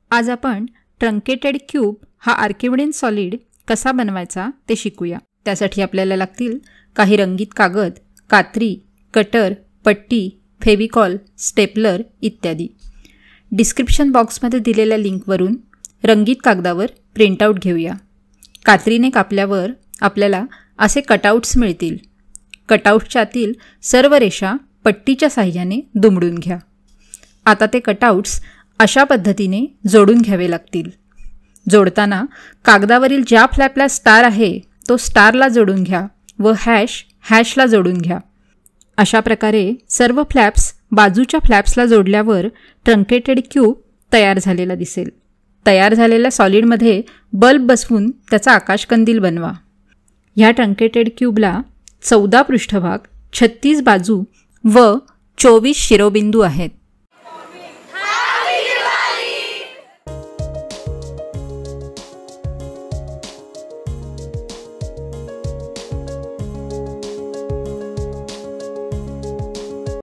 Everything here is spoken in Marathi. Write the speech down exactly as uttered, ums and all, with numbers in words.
आज आपण ट्रंकेटेड क्यूब हा आर्किमिडियन सॉलिड कसा बनवायचा ते शिकूया. त्यासाठी आपल्याला लागतील काही रंगीत कागद, कात्री, कटर, पट्टी, फेविकॉल, स्टेपलर इत्यादी. डिस्क्रिप्शन बॉक्समध्ये दिलेल्या लिंकवरून रंगीत कागदावर प्रिंटआउट घेऊया. कात्रीने कापल्यावर आपल्याला असे कटआउट्स मिळतील. कटआउटच्या आतील सर्व रेषा पट्टीच्या साहाय्याने दुमडून घ्या. आता ते कटआउट्स अशा पद्धतीने जोडून घ्यावे लागतील. जोडताना कागदावरील ज्या फ्लॅपला स्टार आहे तो स्टारला जोडून घ्या व हॅश हॅशला जोडून घ्या. अशा प्रकारे सर्व फ्लॅप्स बाजूच्या फ्लॅप्सला जोडल्यावर ट्रंकेटेड क्यूब तयार झालेला दिसेल. तयार झालेल्या सॉलिडमध्ये बल्ब बसवून त्याचा आकाशकंदील बनवा. ह्या ट्रंकेटेड क्यूबला चौदा पृष्ठभाग, छत्तीस बाजू व चोवीस शिरोबिंदू आहेत.